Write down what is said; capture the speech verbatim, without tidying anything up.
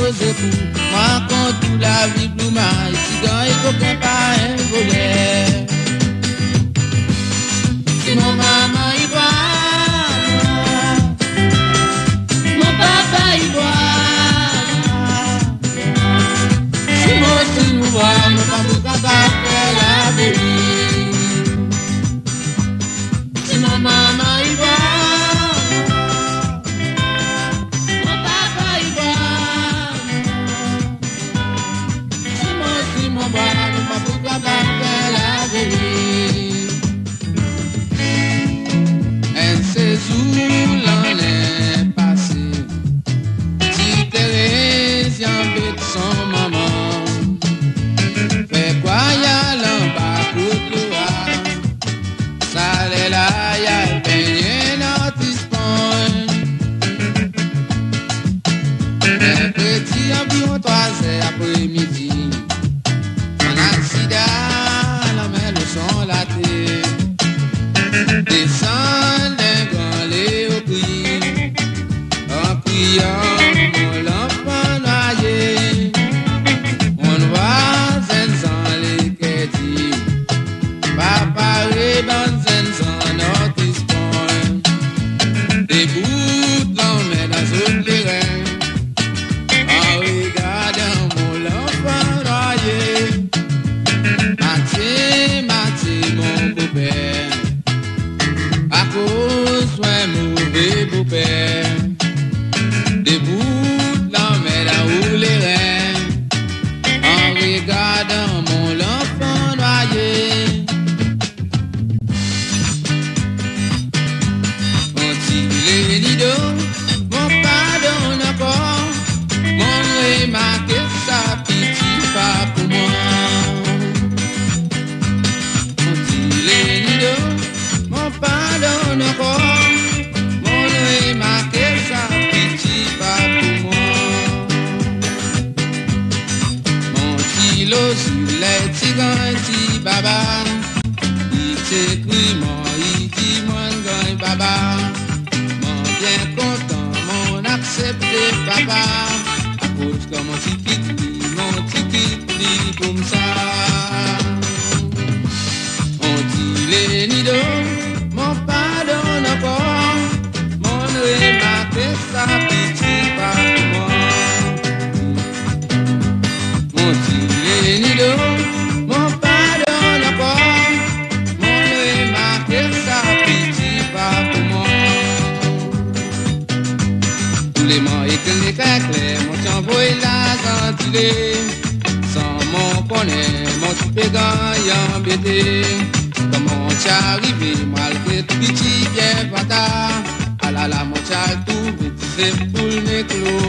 cause pour moi quand tout la vie plus mal, si dans il faut qu'un pas un volet. Si mon maman y boit, mon papa y boit, si mon si nous boit, mon papa faire la vie. Si mon maman y boit, mon papa y boit, si mon si mon boit, mon papa faire la vie. C'est où l'en est passé. Si Thérèse embête son maman, fait quoi y'a l'en bas pour toi? Ça l'est là, y'a le peigné notre espagne. Un petit environ trois heures après-midi, un accident, la main le son la tête. Descend d'un grand léopris, en priant mon l'enfant noyé. On voit Zensan les quêtis, papa reban Zensan notre espagne. Des bouts l'emmènent dans un terrain, en regardant mon l'enfant noyé. Mathieu, Mathieu, mon beau-père, à cause d'un mauvais beau-père, debout l'emmène là où les reins, en regardant mon l'enfant noyé. Mon petit nido, mon pardon encore, mon remarqué sa pitié pas pour moi. Mon petit nido, mon pardon encore, mon remarqué sa pitié pas pour moi. Mon petit lot sur les tigres, petit baba, il t'écrit moi, il dit moi gagne baba. Mon bien content, mon accepté papa, à cause que mon ticket, mon ticket, comme ça. On dit les nidos, mon pardon encore, mon remarqué sa pitié pas pour moi. Mon tiré nido, mon pardon encore, mon remarqué sa pitié pas pour moi. Tous les mots écrits les clairs, mon t'envoie la gentillée, sans mon connaît, mon petit pégan embêté. Comment t'es arrivé malgré tout petit bien bâtard? Ah là là, mon chal tout vite, c'est pour le clos.